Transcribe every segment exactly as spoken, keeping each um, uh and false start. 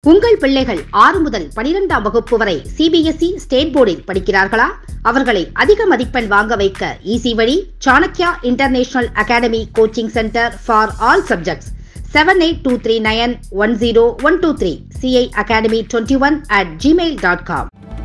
உங்கள் பிள்ளைகள் ஆறு முதல் பனிரெண்டாம் வகுப்பு வரை சிபிஎஸ்இ ஸ்டேட் போர்டில் படிக்கிறார்களா? அவர்களை அதிக மதிப்பெண் வாங்க வைக்க ஈசி வழி Chanakya international academy coaching centre for all subjects seven eight two three nine one zero one two three c i academy twenty-one at gmail dot com.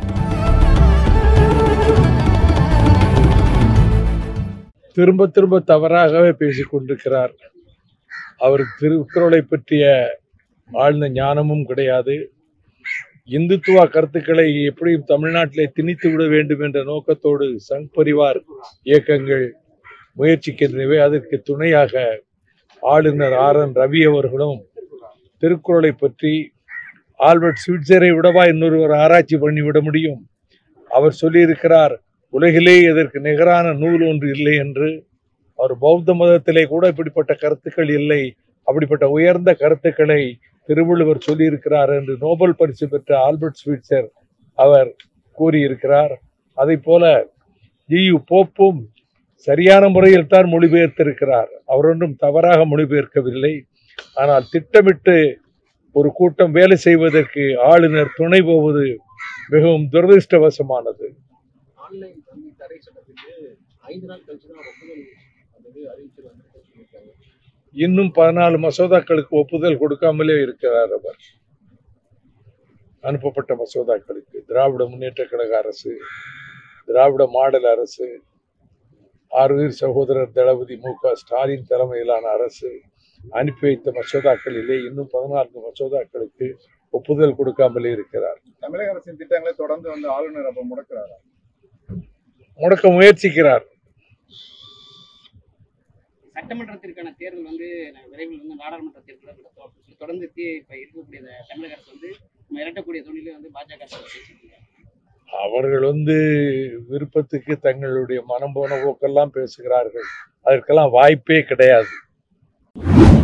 திரும்ப திரும்ப தவறாகவே பேசிக் கொண்டிருக்கிறார். அவருக்கு திருக்குறளை பற்றிய ஆழ்ந்த ஞானமும் கிடையாது. இந்துத்துவ கருத்துக்களை எப்படியும் தமிழ்நாட்டிலே திணித்து விட வேண்டும் என்ற நோக்கத்தோடு சங் பரிவார் இயக்கங்கள் முயற்சிக்கின்றனவே. அதற்கு துணையாக ஆளுநர் ஆர் என் ரவி அவர்களும் திருக்குறளை பற்றி ஆல்பர்ட் ஸ்விட்சரை விடவா இன்னொருவர் ஆராய்ச்சி பண்ணிவிட முடியும்? அவர் சொல்லியிருக்கிறார், உலகிலே இதற்கு நிகரான நூல் ஒன்று இல்லை என்று. அவர் பௌத்த மதத்திலே கூட இப்படிப்பட்ட கருத்துக்கள் இல்லை, அப்படிப்பட்ட உயர்ந்த கருத்துக்களை திருவள்ளுவர் சொல்லியிருக்கிறார் என்று நோபல் பரிசு பெற்ற ஆல்பர்ட் ஸ்விட்சர் அவர் கூறியிருக்கிறார். அதை போல ஜியு போப்பும் சரியான முறையில் தான் மொழிபெயர்த்திருக்கிறார். அவர் ஒன்றும் தவறாக மொழிபெயர்க்கவில்லை. ஆனால் திட்டமிட்டு ஒரு கூட்டம் வேலை செய்வதற்கு ஆளுநர் துணை போவது மிகவும் துரதிருஷ்டவசமானது. இன்னும் பதினாலு மசோதாக்களுக்கு ஒப்புதல் கொடுக்காமலே இருக்கிறார் அவர். அனுப்பப்பட்ட மசோதாக்களுக்கு திராவிட முன்னேற்ற கழக அரசு, திராவிட மாடல் அரசு, ஆறுவீர் சகோதரர் தளபதி மு க ஸ்டாலின் தலைமையிலான அரசு அனுப்பி வைத்த மசோதாக்களிலே இன்னும் பதினான்கு மசோதாக்களுக்கு ஒப்புதல் கொடுக்காமலே இருக்கிறார். தமிழக அரசின் திட்டங்களை தொடர்ந்து வந்து ஆளுநர் அப்ப முடக்கிறாரா? முடக்க முயற்சிக்கிறார். சட்டமன்றத்திற்கான தேர்தல் வந்து விரைவில் வந்து நாடாளுமன்ற தேர்தல் தொடர்ந்து இப்ப இருக்கக்கூடிய தமிழக அரசு வந்து மிரட்டக்கூடிய தொழிலே வந்து பாஜக பேசியிருக்காங்க. அவர்கள் வந்து விருப்பத்துக்கு தங்களுடைய மனம் போன போக்கெல்லாம் பேசுகிறார்கள். அதற்கெல்லாம் வாய்ப்பே கிடையாது.